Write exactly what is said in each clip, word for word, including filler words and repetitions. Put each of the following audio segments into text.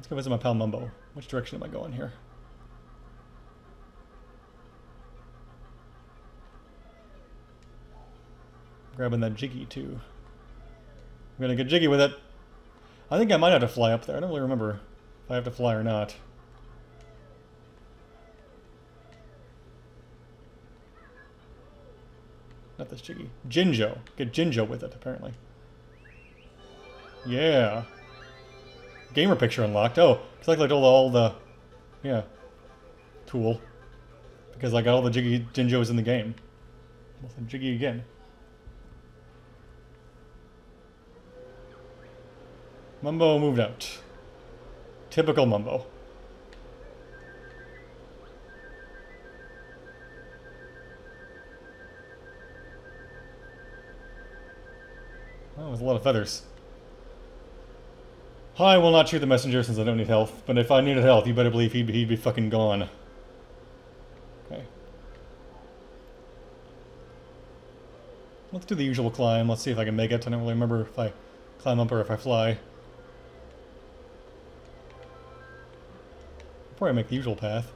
Let's go visit my pal Mumbo. Which direction am I going here? Grabbing that Jiggy too. I'm gonna get jiggy with it. I think I might have to fly up there. I don't really remember if I have to fly or not. Not this Jiggy. Jinjo. Get Jinjo with it, apparently. Yeah. Gamer picture unlocked. Oh, because I collected all, all the... Yeah. Cool. Because I got all the Jiggy Jinjos in the game. Nothing Jiggy again. Mumbo moved out. Typical Mumbo. Oh, there's a lot of feathers. I will not shoot the messenger since I don't need health, but if I needed health, you better believe he'd be, he'd be fucking gone. Okay. Let's do the usual climb. Let's see if I can make it. I don't really remember if I climb up or if I fly. Before I make the usual path.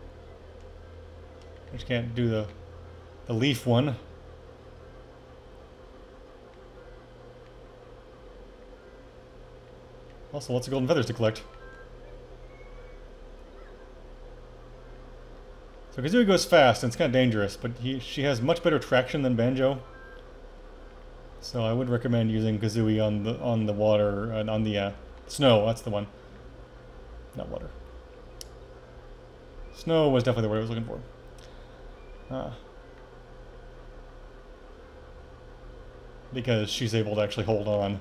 I just can't do the, the leaf one. Also, lots of golden feathers to collect. So Kazooie goes fast, and it's kind of dangerous, but he, she has much better traction than Banjo. So I would recommend using Kazooie on the on the water, uh, on the uh, snow. That's the one. Not water. Snow was definitely the word I was looking for. Ah. Because she's able to actually hold on.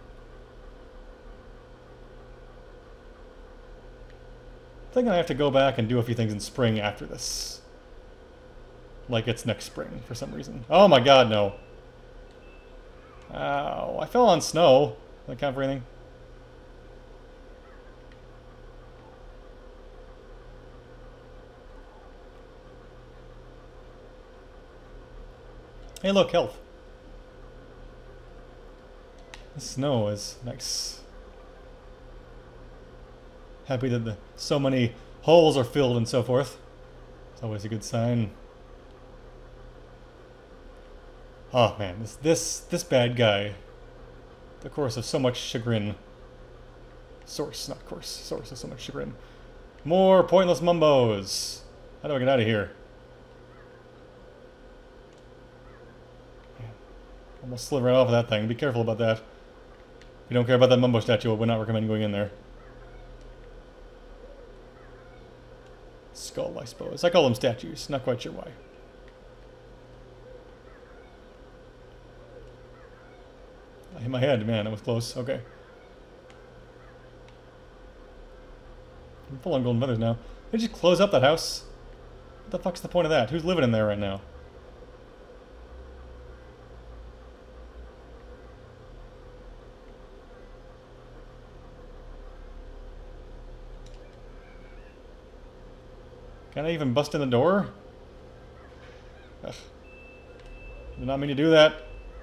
I think I have to go back and do a few things in spring after this. Like it's next spring, for some reason. Oh my god, no. Ow, I fell on snow. Does that count for anything? Hey look, health. The snow is nice. Happy that the, so many holes are filled and so forth. It's always a good sign. Oh man, this this this bad guy. The course of so much chagrin. Source, not course. Source of so much chagrin. More pointless mumbos. How do I get out of here? Man, almost slid right off of that thing. Be careful about that. If you don't care about that mumbo statue, I would not recommend going in there. Skull, I suppose. I call them statues. Not quite sure why. I hit my head, man. That was close. Okay. I'm full on golden feathers now. They just close up that house. What the fuck's the point of that? Who's living in there right now? Can I even bust in the door? Ugh. Did not mean to do that.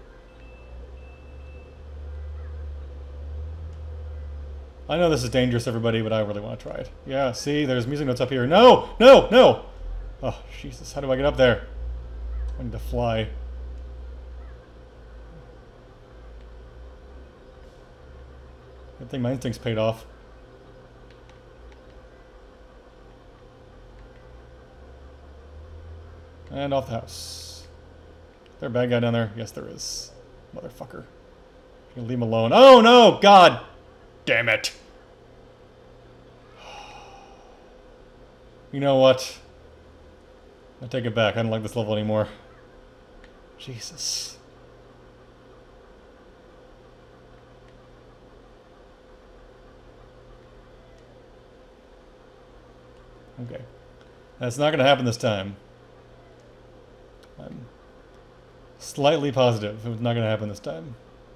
I know this is dangerous, everybody, but I really want to try it. Yeah, see, there's music notes up here. No! No! No! Oh, Jesus, how do I get up there? I need to fly. Good thing my instincts paid off. And off the house. Is there a bad guy down there? Yes, there is. Motherfucker. You can leave him alone. Oh no! God damn it! You know what? I take it back. I don't like this level anymore. Jesus. Okay. That's not going to happen this time. I'm slightly positive it was not going to happen this time.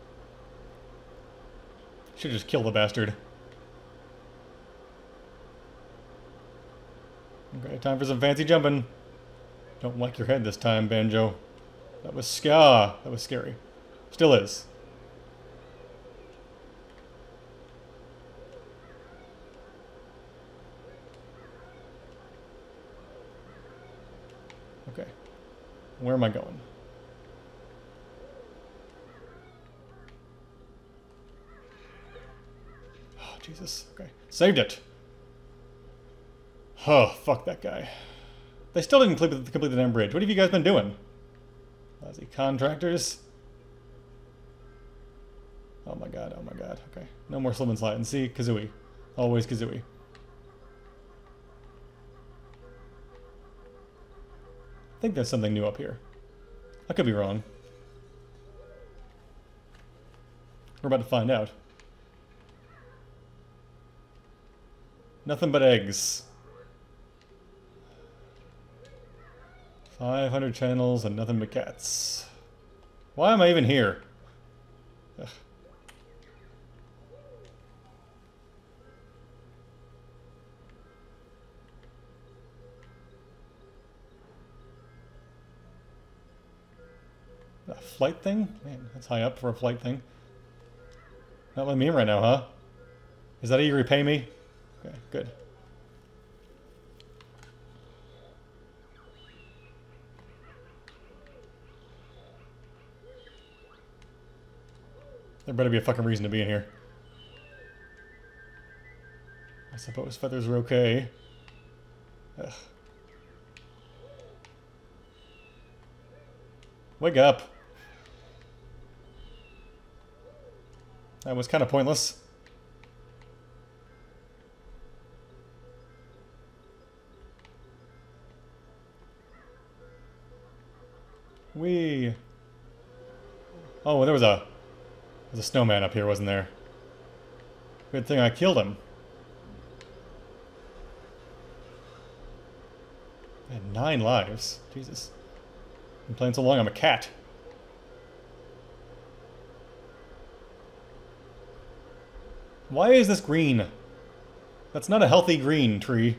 Should just kill the bastard. Okay, time for some fancy jumping. Don't like your head this time, Banjo. That was ska. That was scary. Still is. Okay. Where am I going? Oh, Jesus. Okay. Saved it. Oh, fuck that guy. They still didn't complete, complete the damn bridge. What have you guys been doing? Lousy contractors. Oh my god, oh my god. Okay. No more slip and slide. And see, Kazooie. Always Kazooie. I think there's something new up here. I could be wrong. We're about to find out. Nothing but eggs. five hundred channels and nothing but cats. Why am I even here? Ugh. A flight thing? Man, that's high up for a flight thing. Not letting me in right now, huh? Is that how you repay me? Okay, good. There better be a fucking reason to be in here. I suppose feathers are okay. Ugh. Wake up. That was kind of pointless. Whee! Oh, there was a... There's a snowman up here, wasn't there? Good thing I killed him. I had nine lives. Jesus. Been playing so long, I'm a cat. Why is this green? That's not a healthy green tree.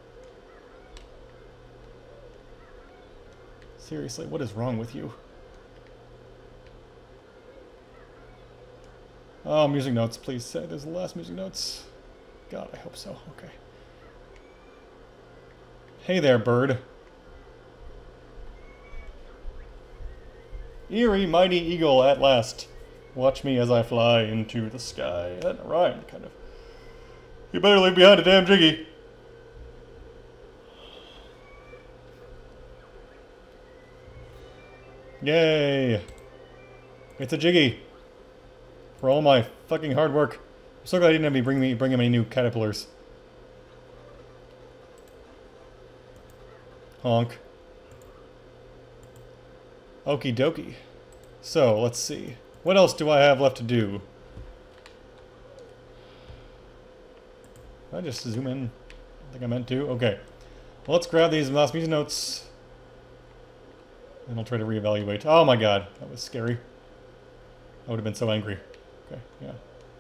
Seriously, what is wrong with you? Oh, music notes, please say there's the last music notes. God, I hope so. Okay. Hey there, bird. Eerie, mighty eagle, at last. Watch me as I fly into the sky. That rhymed, kind of. You better leave behind a damn Jiggy. Yay! It's a Jiggy. For all my fucking hard work. I'm so glad I didn't have me bring me bring him any new caterpillars. Honk. Okie dokie. So, let's see. What else do I have left to do? Did I just zoom in? I think I meant to. Okay. Well, let's grab these last music notes. And I'll try to reevaluate. Oh my god, that was scary. I would have been so angry. Okay, yeah.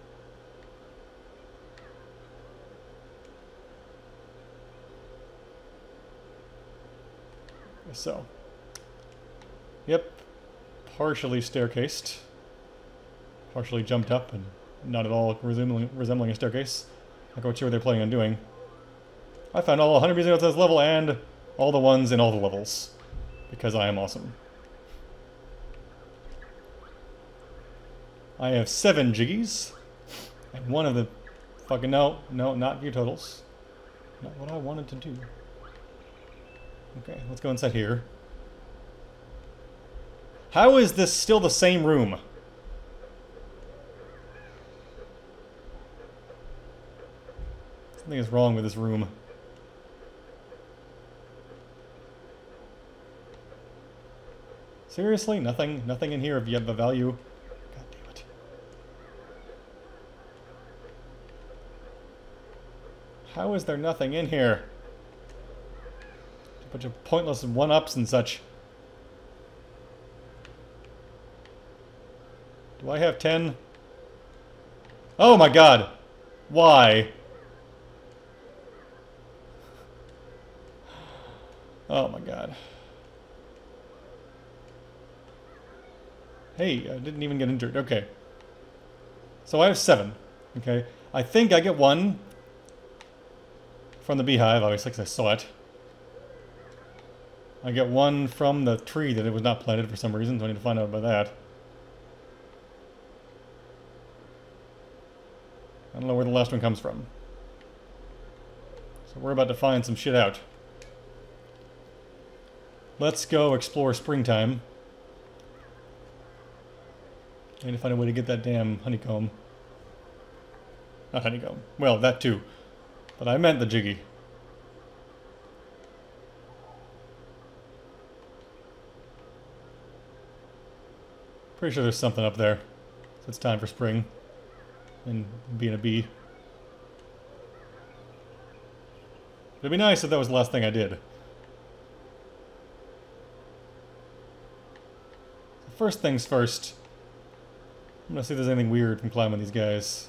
So. Yep. Partially staircased. Partially jumped up and not at all resembling, resembling a staircase. Not quite sure what they're planning on doing. I found all one hundred music notes on this level and all the ones in all the levels. Because I am awesome. I have seven Jiggies. And one of the fucking... No, no, not view totals. Not what I wanted to do. Okay, let's go inside here. How is this still the same room? Something is wrong with this room. Seriously? Nothing? Nothing in here if you have a value? God damn it. How is there nothing in here? A bunch of pointless one-ups and such. Do I have ten? Oh my god! Why? Oh my god. Hey, I didn't even get injured. Okay. So I have seven. Okay. I think I get one from the beehive, obviously, because I saw it. I get one from the tree that it was not planted for some reason, so I need to find out about that. I don't know where the last one comes from. So we're about to find some shit out. Let's go explore springtime. I need to find a way to get that damn honeycomb. Not honeycomb. Well, that too. But I meant the Jiggy. Pretty sure there's something up there. So it's time for spring. And being a bee. It'd be nice if that was the last thing I did. So first things first. I'm gonna see if there's anything weird from climbing these guys.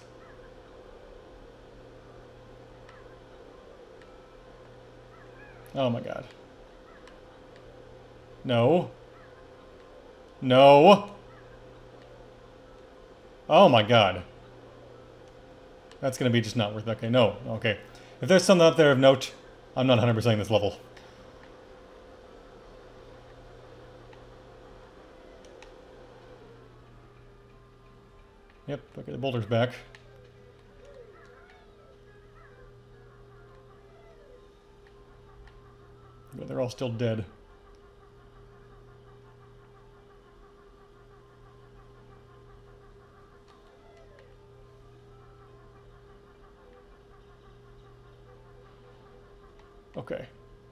Oh my god. No. No. Oh my god. That's gonna be just not worth it. Okay, no. Okay. If there's something out there of note, I'm not one hundred percent this level. Yep, okay, the boulder's back. But they're all still dead. Okay.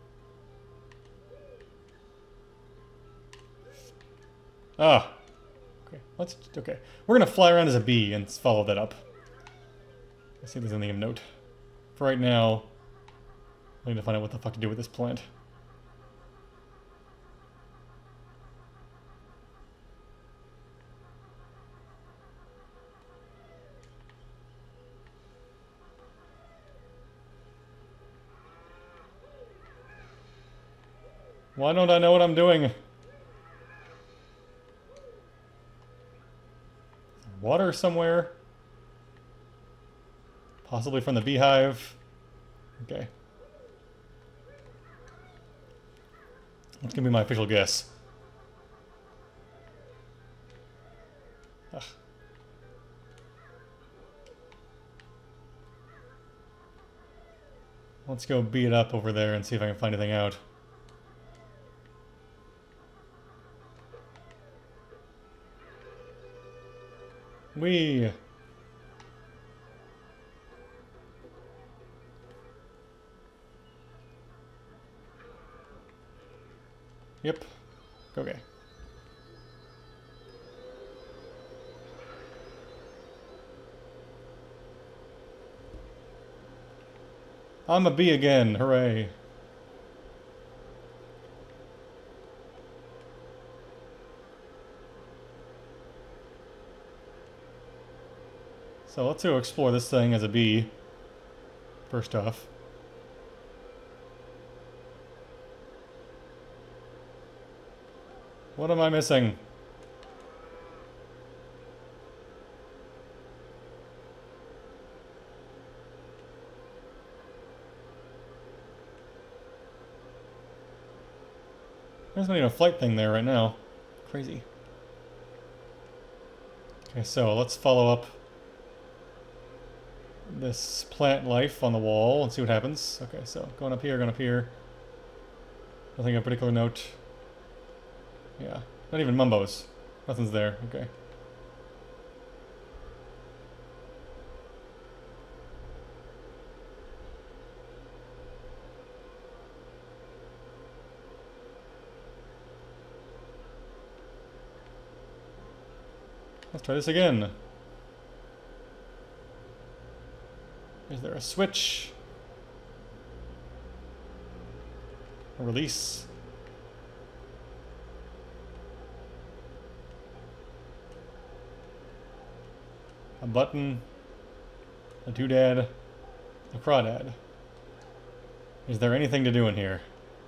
Ah. Okay, let's, okay. We're gonna fly around as a bee and follow that up. Let's see if there's anything of note. For right now, I need to find out what the fuck to do with this plant. Why don't I know what I'm doing? Water somewhere? Possibly from the beehive? Okay. That's gonna be my official guess. Ugh. Let's go beat it up over there and see if I can find anything out. Whee! Yep. Okay. I'm a bee again, hooray. So let's go explore this thing as a bee, first off. What am I missing? There's not even a flight thing there right now. Crazy. Okay, so let's follow up this plant life on the wall and see what happens. Okay, so going up here, going up here. Nothing of particular note. Yeah, not even Mumbos. Nothing's there. Okay. Let's try this again. Is there a switch? A release? A button? A doodad? A crawdad? Is there anything to do in here?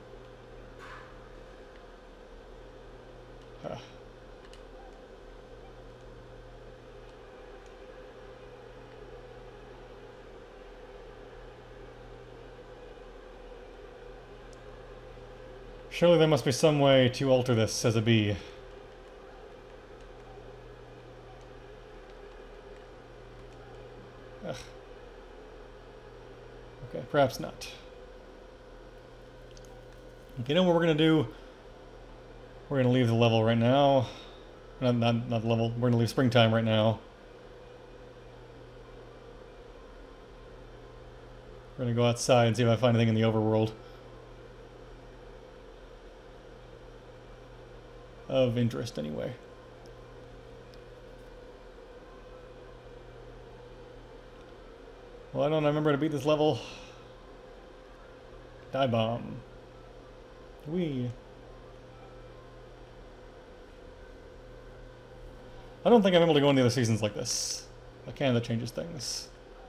Uh. Surely there must be some way to alter this as a bee. Ugh. Okay, perhaps not. Okay, you know what we're gonna do? We're gonna leave the level right now. Not, not, not the level. We're gonna leave springtime right now. We're gonna go outside and see if I find anything in the overworld of interest, anyway. Well, I don't remember to beat this level. Die bomb. Wee. I don't think I'm able to go into the other seasons like this. I can, that changes things.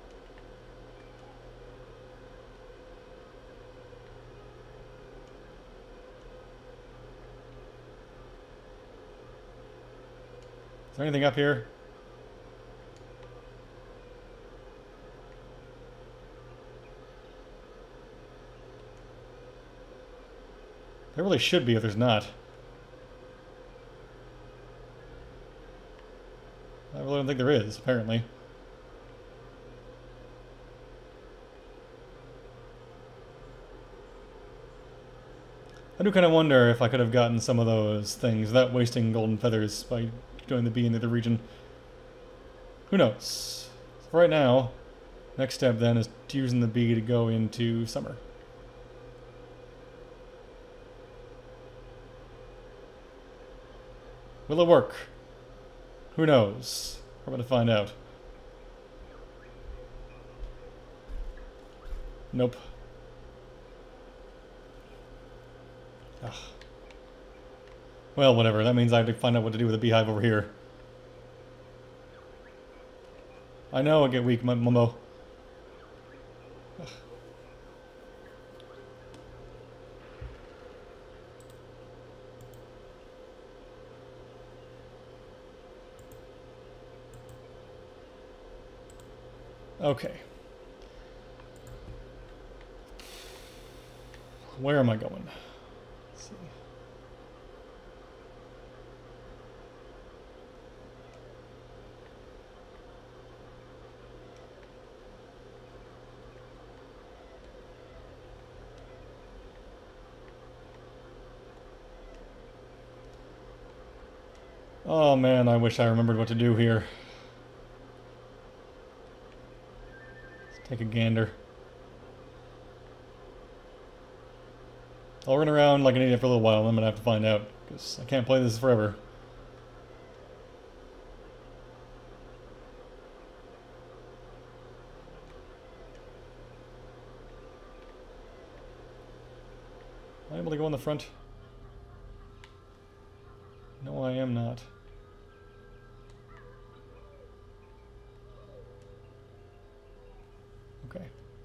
Is there anything up here? There really should be if there's not. I really don't think there is, apparently. I do kind of wonder if I could have gotten some of those things without wasting golden feathers by doing the bee in the other region. Who knows? So right now, next step then is using the bee to go into summer. Will it work? Who knows? We're about to find out. Nope. Ugh. Well, whatever. That means I have to find out what to do with the beehive over here. I know I get weak, Mumbo. Ugh. Okay. Where am I going? Let's see. Oh man, I wish I remembered what to do here. Let's take a gander. I'll run around like an idiot for a little while, and I'm gonna have to find out, because I can't play this forever. Am I able to go in the front? No, I am not. Okay.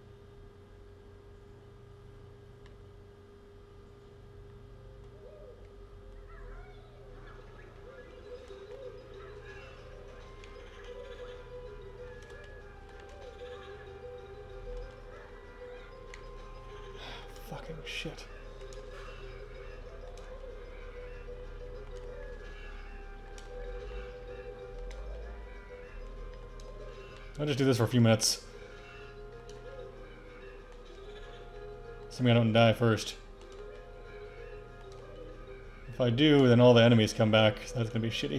Fucking shit. I'll just do this for a few minutes. Assuming I don't die first. If I do, then all the enemies come back, so that's gonna be shitty.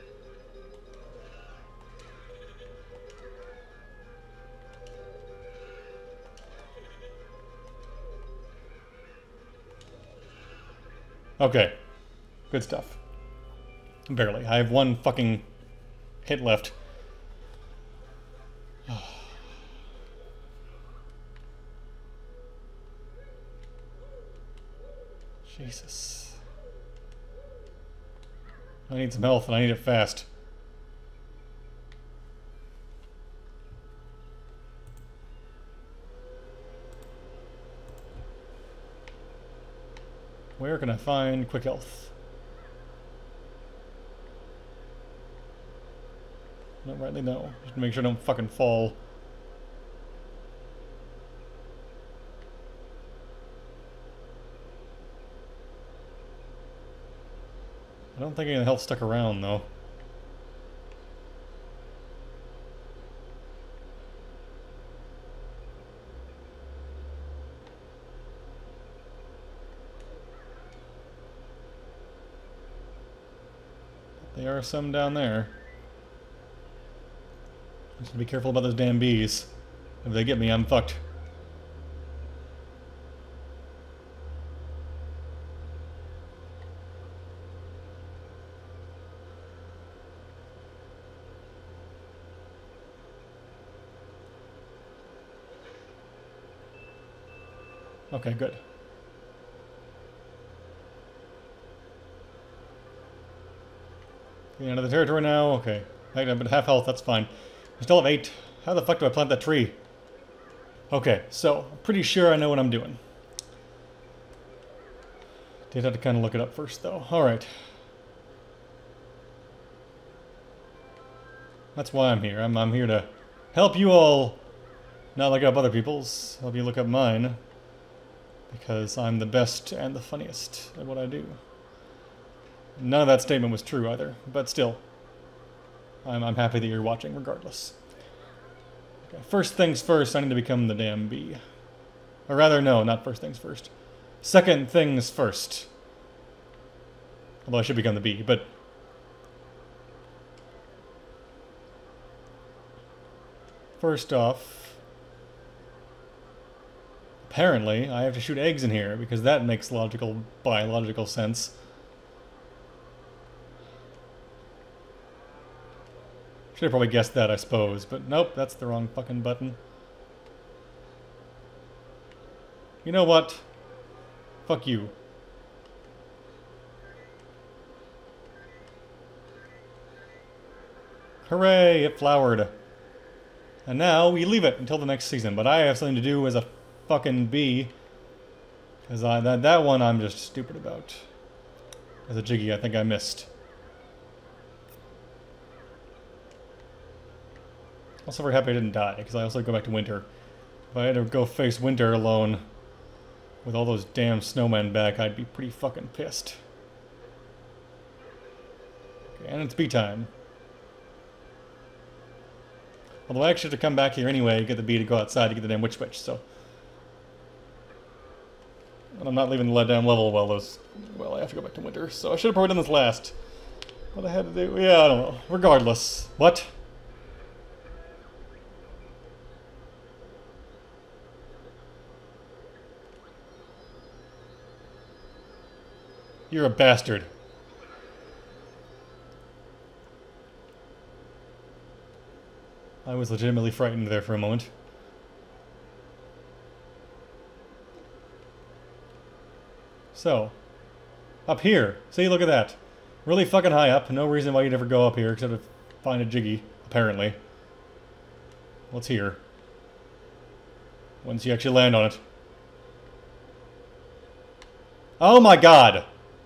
Okay. Good stuff. Barely. I have one fucking hit left. Jesus. I need some health and I need it fast. Where can I find quick health? Not rightly, no. Just to make sure I don't fucking fall. I don't think any of the health stuck around, though. There are some down there. Just be careful about those damn bees. If they get me, I'm fucked. Okay, good. Getting out of the territory now. Okay. I have half health, that's fine. I still have eight. How the fuck do I plant that tree? Okay, so, I'm pretty sure I know what I'm doing. Did have to kind of look it up first, though. Alright. That's why I'm here. I'm, I'm here to help you all not look up other people's. Help you look up mine. Because I'm the best and the funniest at what I do. None of that statement was true either, but still. I'm, I'm happy that you're watching regardless. Okay, first things first, I need to become the damn bee. Or rather, no, not first things first. Second things first. Although I should become the bee, but... First off... Apparently, I have to shoot eggs in here, because that makes logical, biological sense. Should have probably guessed that, I suppose, but nope, that's the wrong fucking button. You know what? Fuck you. Hooray, it flowered. And now we leave it until the next season, but I have something to do as a fucking bee. Because I that, that one I'm just stupid about. As a Jiggy, I think I missed. Also very happy I didn't die, because I also go back to winter. If I had to go face winter alone, with all those damn snowmen back, I'd be pretty fucking pissed. Okay, and it's bee time. Although I actually have to come back here anyway, get the bee to go outside to get the damn witch witch, so... And I'm not leaving the damn level while those... Well, I have to go back to winter, so I should have probably done this last. What I had to do... Yeah, I don't know. Regardless. What? You're a bastard. I was legitimately frightened there for a moment. So, up here. See, look at that. Really fucking high up. No reason why you'd ever go up here except to find a Jiggy, apparently. What's here? Once you actually land on it. Oh my god!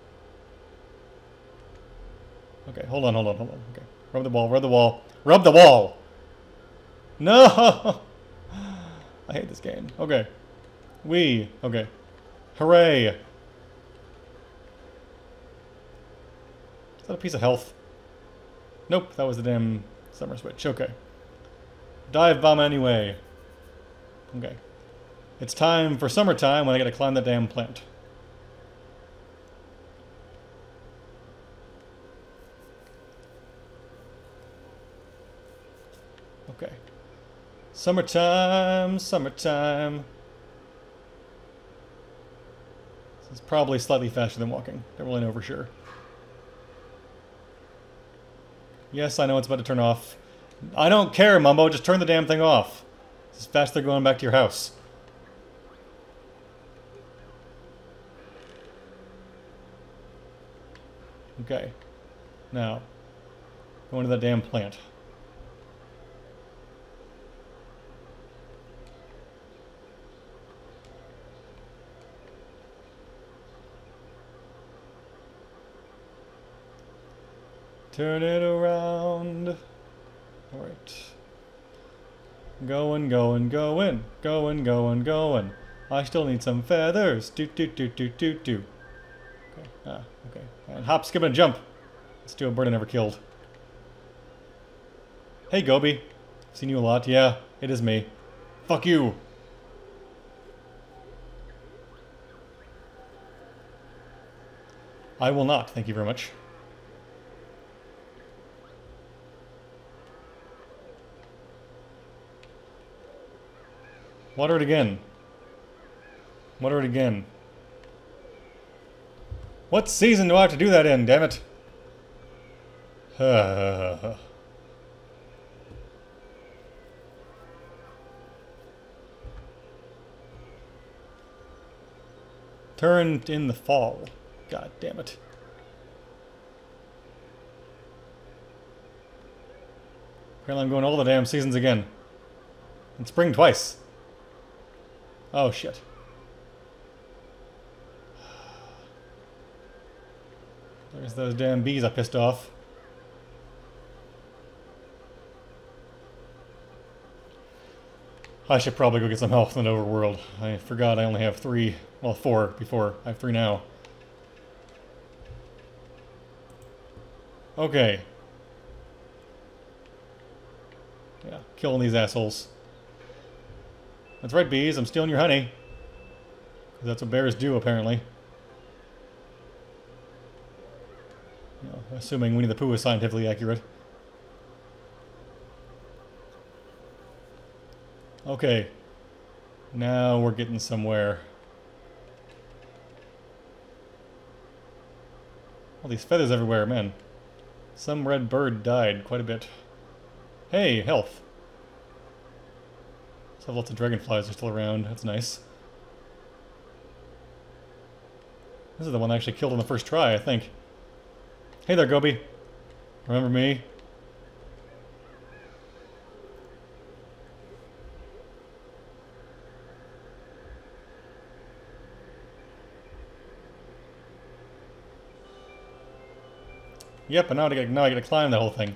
Okay, hold on, hold on, hold on. Okay. Rub the wall, rub the wall. Rub the wall! No! I hate this game. Okay. We. Okay. Hooray! Is that a piece of health? Nope, that was the damn summer switch. Okay. Dive bomb anyway. Okay. It's time for summertime when I gotta climb that damn plant. Okay. Summertime, summertime. This is probably slightly faster than walking. Don't really know for sure. Yes, I know it's about to turn off. I don't care, Mumbo. Just turn the damn thing off. It's faster going back to your house. Okay. Now, go into that damn plant. Turn it around. Alright. Going, going, going. Going, going, going. I still need some feathers. Do, do, do, do, do, do. Okay. Ah, okay. And hop, skip, and jump. Let's do a bird I never killed. Hey, Gobi. Seen you a lot. Yeah, it is me. Fuck you. I will not, thank you very much. Water it again. Water it again. What season do I have to do that in, damn it? Turned in the fall. God damn it. Apparently I'm going all the damn seasons again. And spring twice. Oh shit. There's those damn bees I pissed off. I should probably go get some health in the overworld. I forgot I only have three. Well, four before. I have three now. Okay. Yeah, killing these assholes. That's right, bees. I'm stealing your honey. 'Cause that's what bears do, apparently. You know, assuming Winnie the Pooh is scientifically accurate. Okay. Now we're getting somewhere. All these feathers everywhere, man. Some red bird died quite a bit. Hey, health. So lots of dragonflies are still around. That's nice. This is the one I actually killed on the first try, I think. Hey there, Gobi. Remember me? Yep, and now I get now I get to climb the whole thing.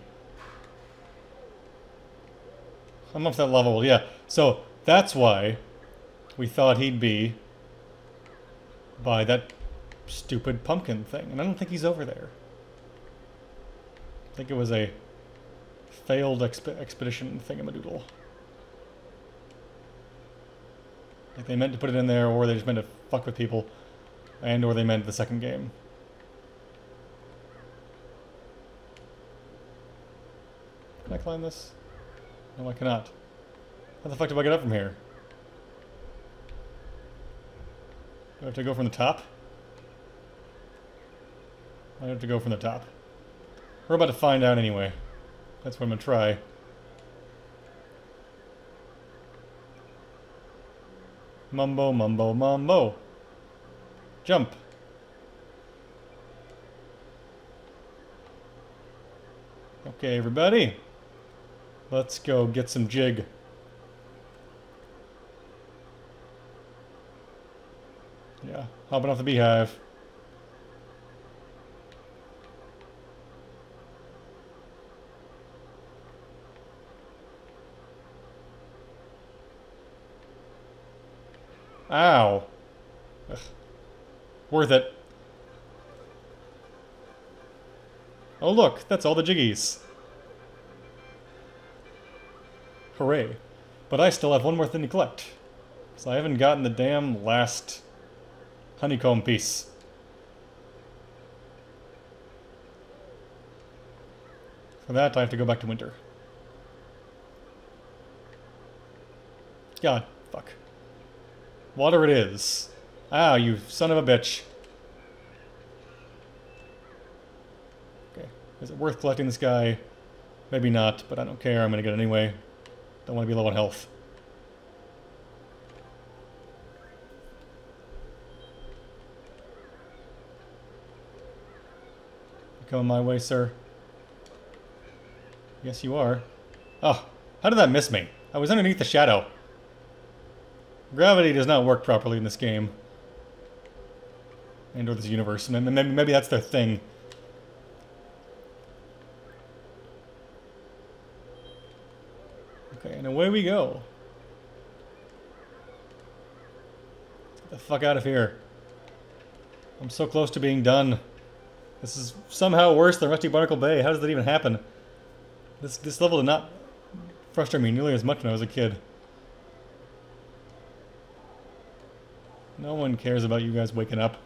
I'm up to that level, yeah. So that's why we thought he'd be by that stupid pumpkin thing, and I don't think he's over there. I think it was a failed exp expedition thingamadoodle. Like they meant to put it in there, or they just meant to fuck with people, and or they meant the second game. Can I climb this? No, I cannot. How the fuck do I get up from here? Do I have to go from the top? I have to go from the top. We're about to find out anyway. That's what I'm gonna try. Mumbo, mumbo, mumbo. Jump. Okay, everybody. Let's go get some jig. Yeah, hopping off the beehive. Ow. Ugh. Worth it. Oh look, that's all the jiggies. Hooray. But I still have one more thing to collect. Because I haven't gotten the damn last honeycomb piece. For that, I have to go back to winter. God, fuck. Water it is. Ah, you son of a bitch. Okay. Is it worth collecting this guy? Maybe not, but I don't care. I'm gonna get it anyway. Don't want to be low on health. You coming my way, sir? Yes, you are. Oh, how did that miss me? I was underneath the shadow. Gravity does not work properly in this game. And or this universe. Maybe, maybe that's their thing. Okay, and away we go. Let's get the fuck out of here. I'm so close to being done. This is somehow worse than Rusty Barnacle Bay. How does that even happen? This this level did not frustrate me nearly as much when I was a kid. No one cares about you guys waking up.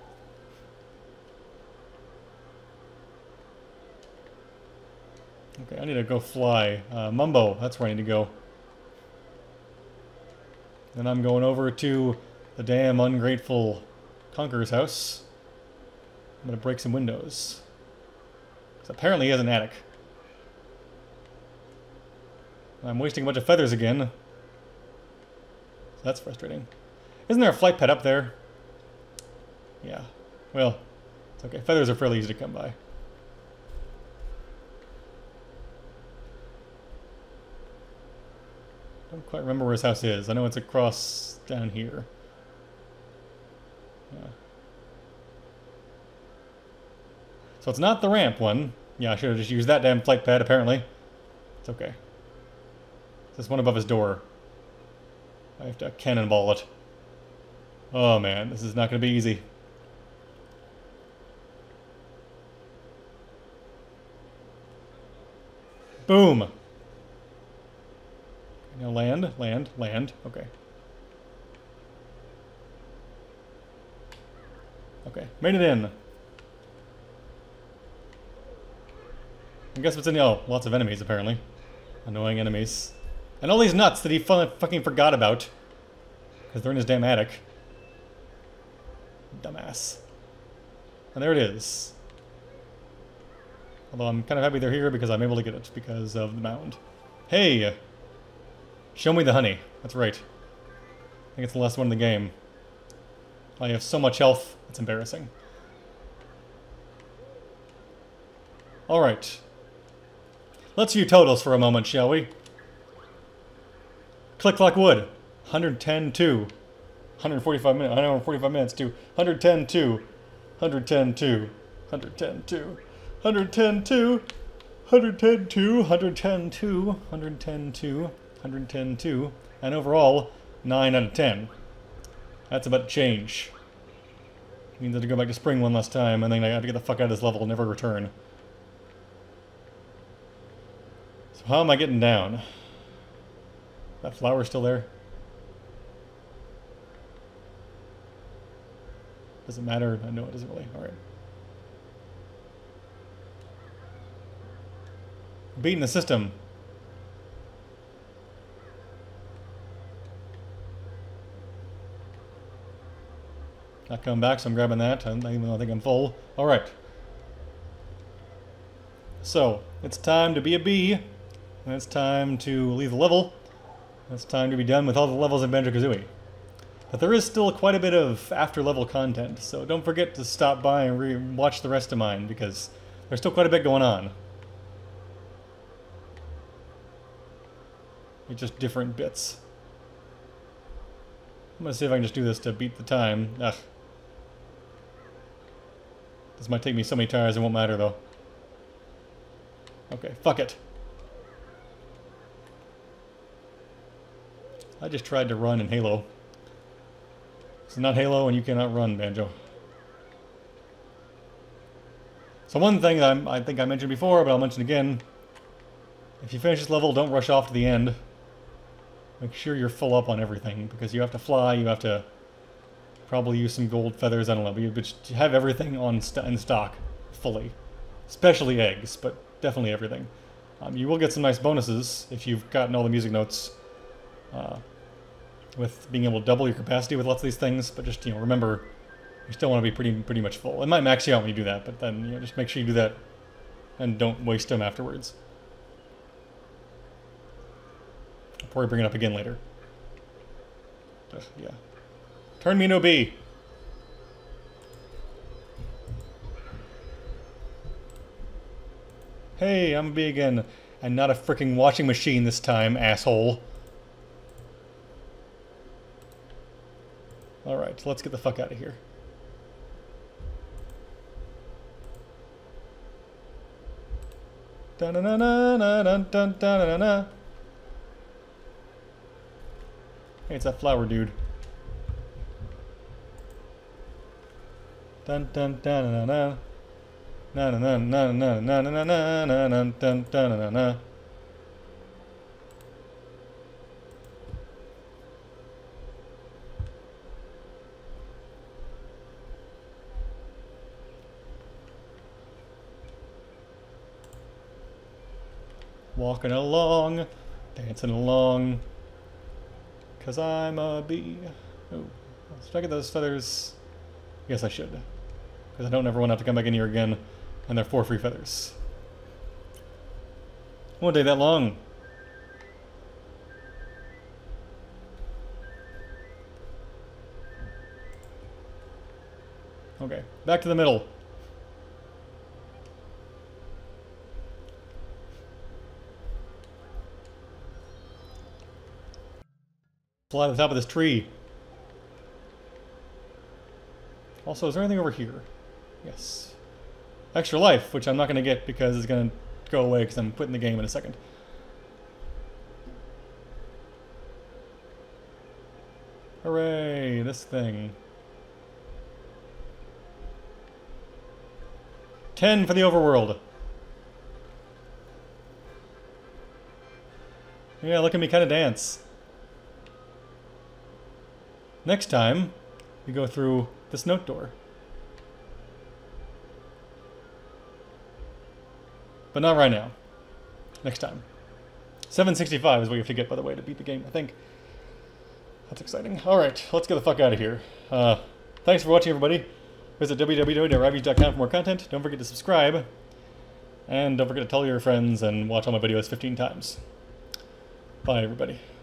Okay, I need to go fly. Uh, Mumbo, that's where I need to go. Then I'm going over to the damn ungrateful Conqueror's house. I'm gonna break some windows. Because apparently he has an attic. I'm wasting a bunch of feathers again. So that's frustrating. Isn't there a flight pad up there? Yeah. Well, it's okay. Feathers are fairly easy to come by. I don't quite remember where his house is. I know it's across down here. Yeah. So it's not the ramp one. Yeah, I should have just used that damn flight pad, apparently. It's okay. There's one above his door. I have to cannonball it. Oh man, this is not going to be easy. Boom! Now land, land, land. Okay. Okay, made it in. I guess what's in the... Oh, lots of enemies, apparently. Annoying enemies. And all these nuts that he fucking forgot about. Because they're in his damn attic. Dumbass. And there it is. Although I'm kind of happy they're here because I'm able to get it because of the mound. Hey! Show me the honey. That's right. I think it's the last one in the game. I have so much health, it's embarrassing. Alright. Let's view totals for a moment, shall we? Click Clock Wood. one hundred ten two. one hundred forty-five minutes. one hundred forty-five minutes to one hundred ten two. one hundred ten two. one hundred ten two. one hundred ten two. one hundred ten two. one hundred ten two. one hundred ten two. one hundred ten two. And overall, nine out of ten. That's about to change. Means I have to go back to spring one last time, and then I have to get the fuck out of this level and never return. So how am I getting down? That flower's still there? Does it matter? No, it doesn't really. Alright. Beating the system. Not coming back, so I'm grabbing that, even though I think I'm full. Alright. So, it's time to be a bee, and it's time to leave the level. It's time to be done with all the levels in Banjo-Kazooie. But there is still quite a bit of after-level content, so don't forget to stop by and re watch the rest of mine, because there's still quite a bit going on. It's just different bits. I'm gonna see if I can just do this to beat the time. Ugh. This might take me so many tires, it won't matter though. Okay, fuck it. I just tried to run in Halo. It's not Halo and you cannot run, Banjo. So one thing I'm, I think I mentioned before, but I'll mention again. If you finish this level, don't rush off to the end. Make sure you're full up on everything, because you have to fly, you have to probably use some gold feathers, I don't know, but you but you have everything on st in stock, fully. Especially eggs, but definitely everything. Um, you will get some nice bonuses if you've gotten all the music notes. Uh, with being able to double your capacity with lots of these things, but just, you know, remember, you still want to be pretty pretty much full. It might max you out when you do that, but then, you know, just make sure you do that and don't waste them afterwards. I'll probably bring it up again later. Ugh, yeah. Turn me into a bee! Hey, I'm a bee again, and not a freaking washing machine this time, asshole. Alright, so let's get the fuck out of here. Dun dun dun dun dun dun dun dun. Hey, it's that flower dude. Dun dun dun dun dun. Na na na na na na na na na na na na na na. Walking along, dancing along, cause I'm a bee. Oh, should I get those feathers? Yes, I should. Because I don't ever want to have to come back in here again, and they're four free feathers. Won't take that long. Okay, back to the middle. Fly to the top of this tree. Also, is there anything over here? Yes. Extra life, which I'm not going to get because it's going to go away because I'm quitting the game in a second. Hooray, this thing. ten for the overworld. Yeah, look at me kind of dance. Next time, we go through this note door. But not right now. Next time. seven sixty-five is what you have to get, by the way, to beat the game, I think. That's exciting. Alright, let's get the fuck out of here. Uh, thanks for watching, everybody. Visit w w w dot ravage dot com for more content. Don't forget to subscribe. And don't forget to tell your friends and watch all my videos fifteen times. Bye, everybody.